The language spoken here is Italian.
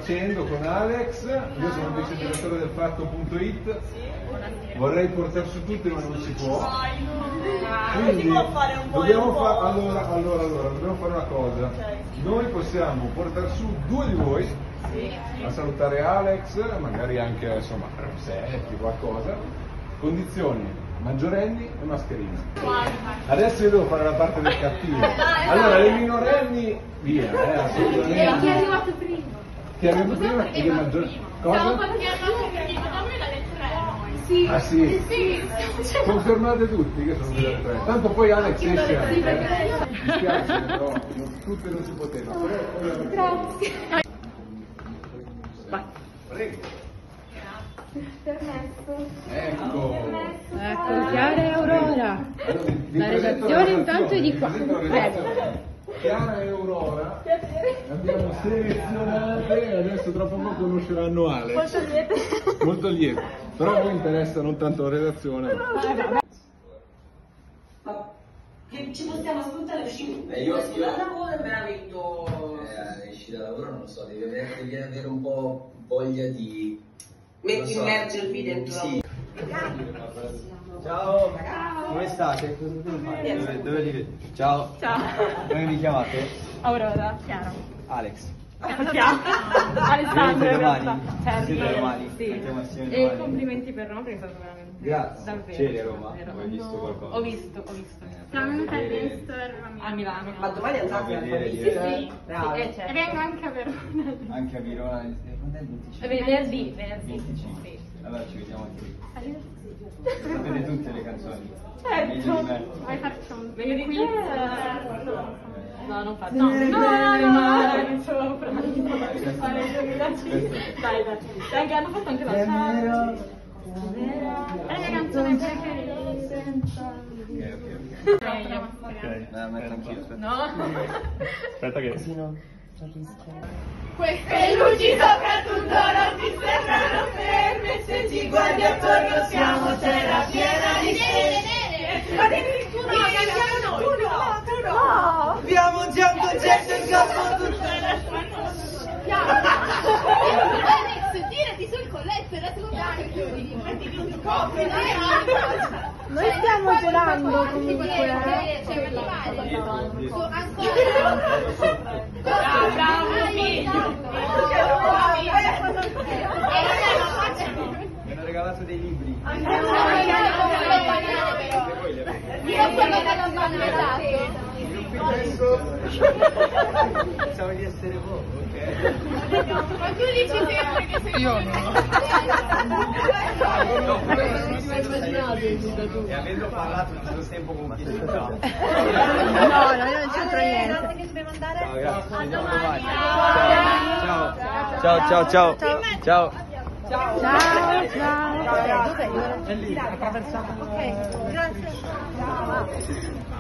facendo con Alex, io sono il vice direttore del Fatto.it, vorrei portare su tutti ma non si può. Quindi dobbiamo fare una cosa, noi possiamo portare su 2 di voi a salutare Alex, magari anche insomma 3 setti, qualcosa, condizioni maggiorenni e mascherina. Adesso io devo fare la parte del cattivo. Allora le minorenni via, assolutamente. Chi è arrivato prima? Chi è arrivato prima e le maggiorenni. Cosa? Sì. Ah sì? Confermate tutti che sono delle 3. Tanto poi Alex esce anche. Mi spiace, però tutte non si poteva. Grazie. Vai. Prego. Permesso. Ecco. Ecco, Chiara e Aurora. La redazione intanto è di qua. Prego. Chiara e Aurora abbiamo selezionate e adesso tra poco conosceranno Alex. Molto lieto. Molto lieto. Però a me interessa non tanto la redazione. Ma che ci possiamo ascoltare uscire? Io da lavoro e me la metto. Esci da lavoro, non lo so, devi avere un po' voglia di. Metti immergervi dentro. Sì. Ciao, come state? Dove li vedo? Ciao. Ciao. Come vi chiamate? Aurora. Chiara. Alex. Alessandro. Siete romani? Certo. Siete romani? Sì. Mettiamo assieme E romani. complimenti per Roma perché è stato veramente Grazie. davvero. C'eri a Roma? davvero. Hai visto qualcosa? Ho visto. Siamo venuti all'Insto A Milano. Ma domani andate a vedere Parigi? direi. Bravo. certo. E vengo anche a Verona. Anche a Verona, quando è il 25? Venerdì. 25. Sì. Allora ci vediamo qui. Sapete tutte le canzoni? Meglio di Certo. me. Vai faccio un Meglio di quiz. te? No, non faccio. No, rimane sopra. Fare il 2005. Dai. Dai, che hanno fatto anche la È la mia canzone preferita. Ok. No, metto anch'io, aspetta. No. Aspetta che... Queste luci soprattutto non ti sembrano ferme, se ci guardi attorno siamo terra piena di stelle. Ma tu no, cantiamo noi. Tu no. Abbiamo già un concerto in campo tutto. Alex, tirati sul colletto e la tua copri. Noi stiamo volando comunque. Bravo, figlio. Mi hanno regalato dei libri. Io sono dalla banana. Pensavo di essere voi, ok? Ma tu dici sempre che sei io. E avendo parlato tutto il tempo con chi sta. No, non c'entra niente. Ciao, grazie. Ci vediamo domani. Ciao. Ciao. Ciao. Ciao. È lì, attraversata. Ok, grazie.